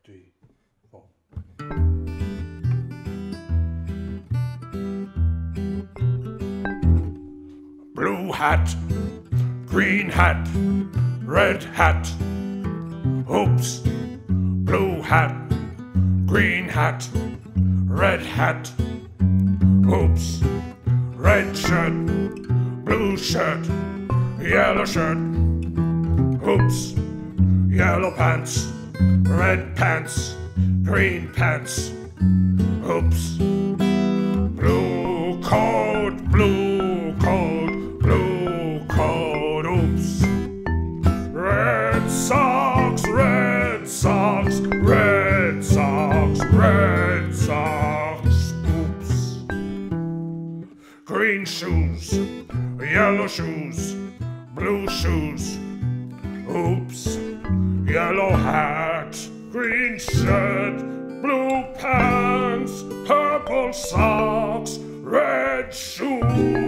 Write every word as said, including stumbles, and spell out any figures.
three, four. Blue hat, green hat, red hat. Oops. Blue hat, green hat, red hat. Oops. Red shirt, blue shirt, yellow shirt. Oops. Yellow pants, red pants, green pants. Oops. Blue coat, blue coat, blue coat. Oops. Red socks, red socks, red socks, red socks. Oops. Green shoes, yellow shoes, blue shoes. Oops. Yellow hat, green shirt, blue pants, purple socks, red shoes.